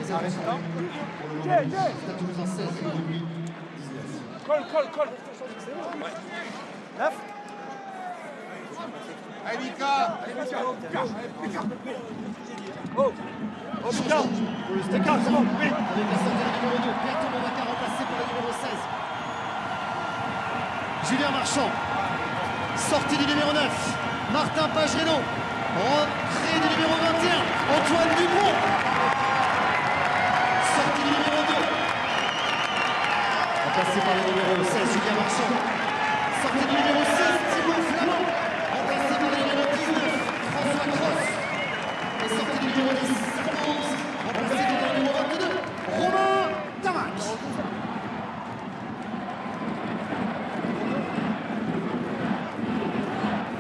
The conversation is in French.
très important. Pour le moment, Stade Toulouse en 16 et Rugby 19. Colle. Ouais. 9. Allez, Mika. Oh, Mika. Mika, c'est bon, oui. Avec la sortie du numéro 2, Pierre Mouaka remplacé par le numéro 16. Julien Marchand. Sortie du numéro 9. Martin Pagereno. Entrée du numéro 21. Antoine Dupont. Sortie du numéro 2. Remplacé par le numéro 16, Julien Marchand.